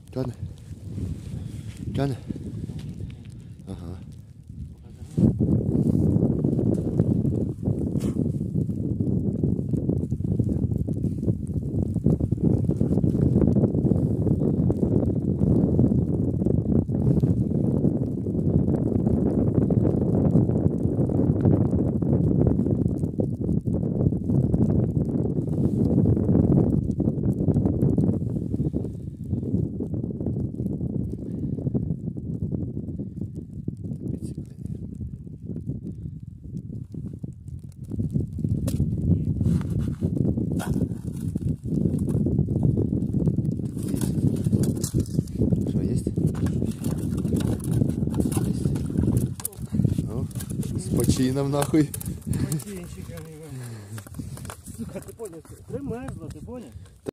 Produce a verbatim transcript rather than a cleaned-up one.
Тяне. Тяне. Ага. Что, есть? Есть. Ну, с почином нахуй. Сука, ты понял? Примерзла, ты понял?